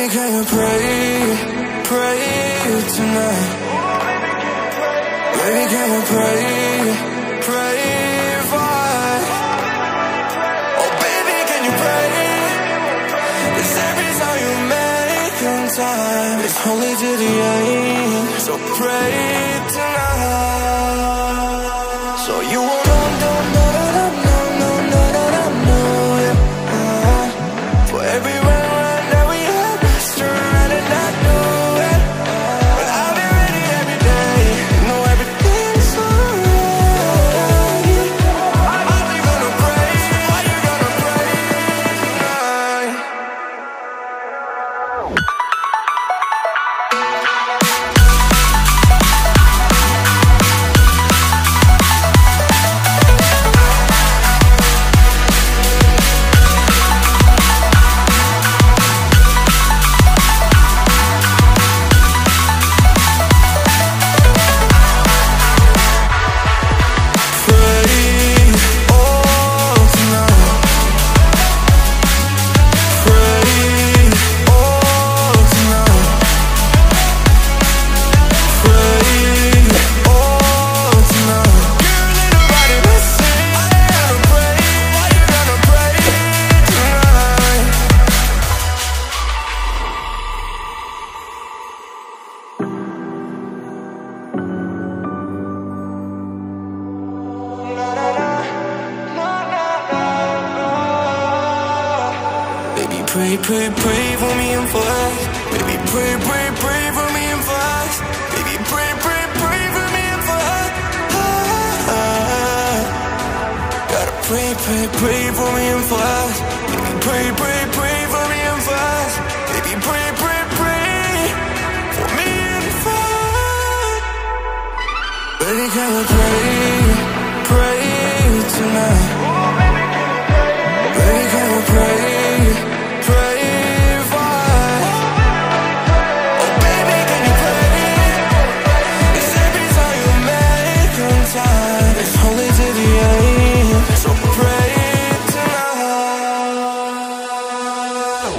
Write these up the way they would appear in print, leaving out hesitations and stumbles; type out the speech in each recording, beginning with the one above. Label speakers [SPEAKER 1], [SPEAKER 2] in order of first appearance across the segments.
[SPEAKER 1] Baby, can you pray tonight? Baby, can you pray for? Oh baby, can you pray? 'Cause every time you make time, it's only to the end. So pray tonight. So you won't for every run that we have, turn and not do it. But I'll be ready every day. You know everything's alright. Are you gonna pray? Are you gonna pray tonight? Pray for me and for us. Baby, pray for me and for us. Baby, pray for me and for us. Gotta pray for me and for us. Baby, pray for me and for us. Baby, pray for me and for us. Baby, can you pray tonight? Baby, can you pray for? Oh baby, can you pray? 'Cause every time you make time, it's only to the end. So pray tonight.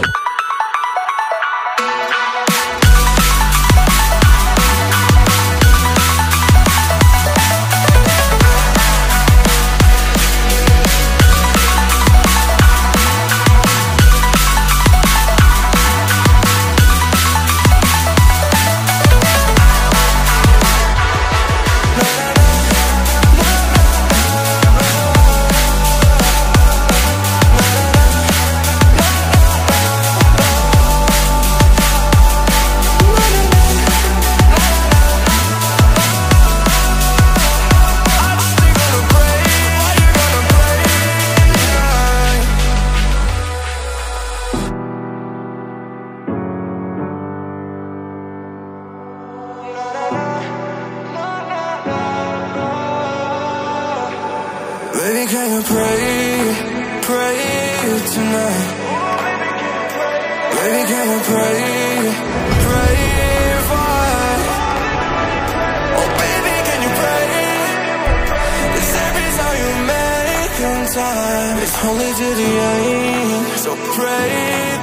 [SPEAKER 1] Baby, can you pray tonight? Baby, can you pray for? Oh baby, can you pray? 'Cause every time you make time, it's only to the end. So pray